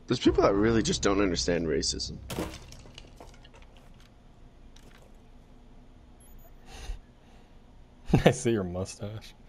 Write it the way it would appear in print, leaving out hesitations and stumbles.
There's people that really just don't understand racism. I see your mustache.